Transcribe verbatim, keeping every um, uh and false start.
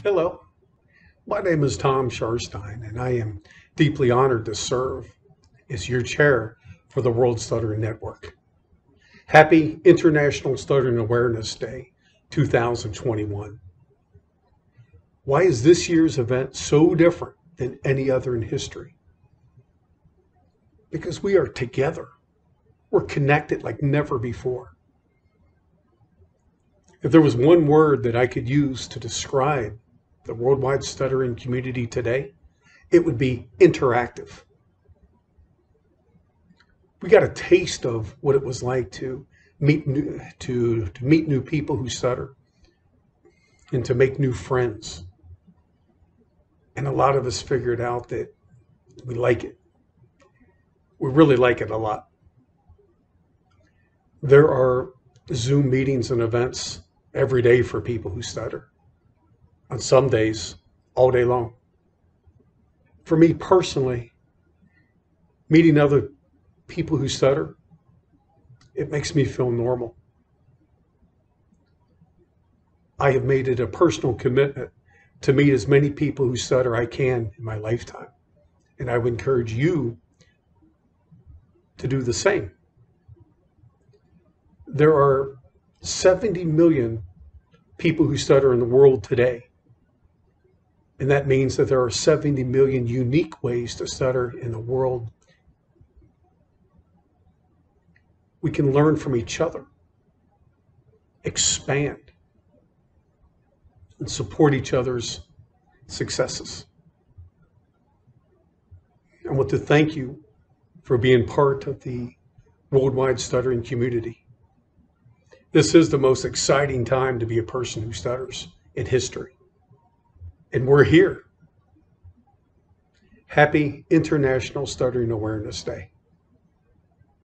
Hello, my name is Tom Sharstein, and I am deeply honored to serve as your chair for the World Stuttering Network. Happy International Stuttering Awareness Day two thousand twenty-one. Why is this year's event so different than any other in history? Because we are together. We're connected like never before. If there was one word that I could use to describe the worldwide stuttering community today, it would be interactive. We got a taste of what it was like to meet new, to, to meet new people who stutter and to make new friends. And a lot of us figured out that we like it. We really like it a lot. There are Zoom meetings and events every day for people who stutter. On some days, all day long. For me personally, meeting other people who stutter, it makes me feel normal. I have made it a personal commitment to meet as many people who stutter I can in my lifetime. And I would encourage you to do the same. There are seventy million people who stutter in the world today. And that means that there are seventy million unique ways to stutter in the world. We can learn from each other, expand, and support each other's successes. I want to thank you for being part of the worldwide stuttering community. This is the most exciting time to be a person who stutters in history. And we're here. Happy International Stuttering Awareness Day.